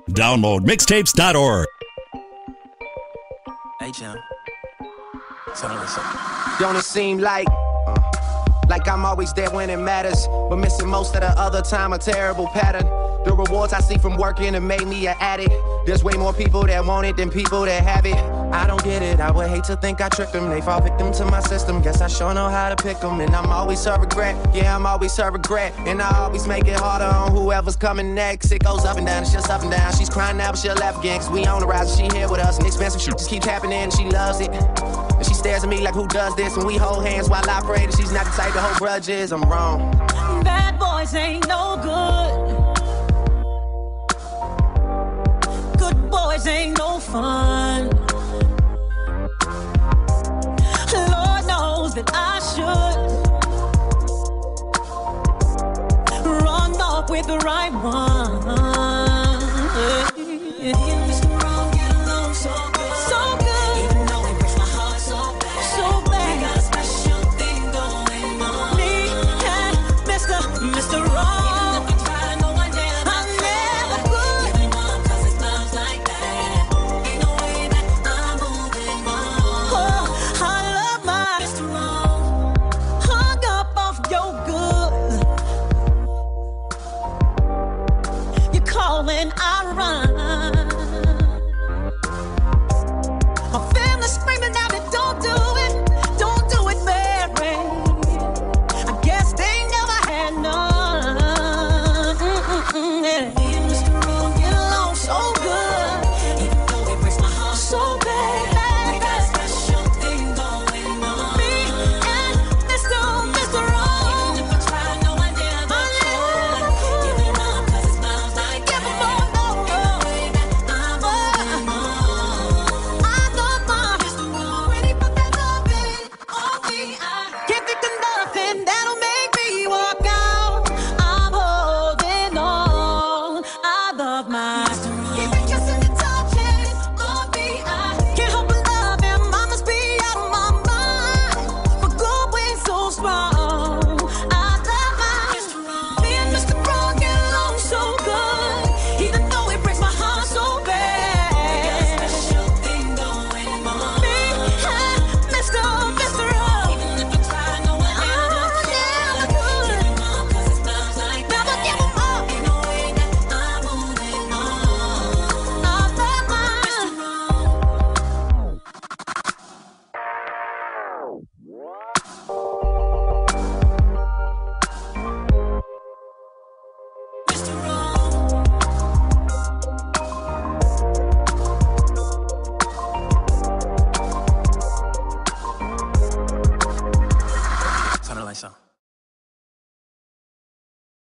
Download mixtapes.org. Hey, Jim. Something like something. Don't it seem like I'm always there when it matters, but missing most of the other time, a terrible pattern. The rewards I see from working have made me an addict. There's way more people that want it than people that have it. I don't get it, I would hate to think I tricked them. They fall victim to my system, guess I sure know how to pick them. And I'm always her regret, yeah, I'm always her regret. And I always make it harder on whoever's coming next. It goes up and down, it's just up and down. She's crying now, but she'll laugh again, cause we on the rise and she here with us. And expensive shit just keeps happening and she loves it. And she stares at me like, who does this? And we hold hands while I pray that she's not the type to hold grudges. I'm wrong. Bad boys ain't no good. Good boys ain't no fun. Lord knows that I should run off with the right one. Mr. Wrong, get along so good. So good. Even though it breaks my heart so bad. So bad. We got a special thing going on. Me and Mr. Wrong. Even if we try, no one never. I never could. Giving up 'cause it smells like that. Ain't no way that I'm moving on. Oh, I love my Mr. Wrong. Hung up off your good. You call when I run. My family screaming out that don't do it, Mary. I guess they never had none. Yeah. Me and Mr. Wrong get along so good, even though it breaks my heart so bad. We got a special thing going on. Me and Mr. Wrong. Even if I try, no one ever could. Giving up 'cause it smells like that. Ain't no way that I'm moving on. I love my Mr. Wrong. Ready for that loving on me. I can't think of nothing that'll make me walk out. I'm holding on. I love my Mr. Wrong. Keep it kissing and touching on me. I can't help but love him. I must be out of my mind. For going so strong. I love my Mr. Wrong. Me and Mr. Wrong get along so good, even though it breaks my heart so bad. We got a special thing going on. Me and Mr. Wrong. Even if I try, no one ever could. Giving up 'cause it smells like that. Never give 'em up. Ain't no way that I'm moving on. I love my Mr. Wrong. Mr. Wrong. Something like something.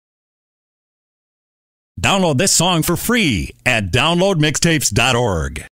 Download this song for free at downloadmixtapes.org.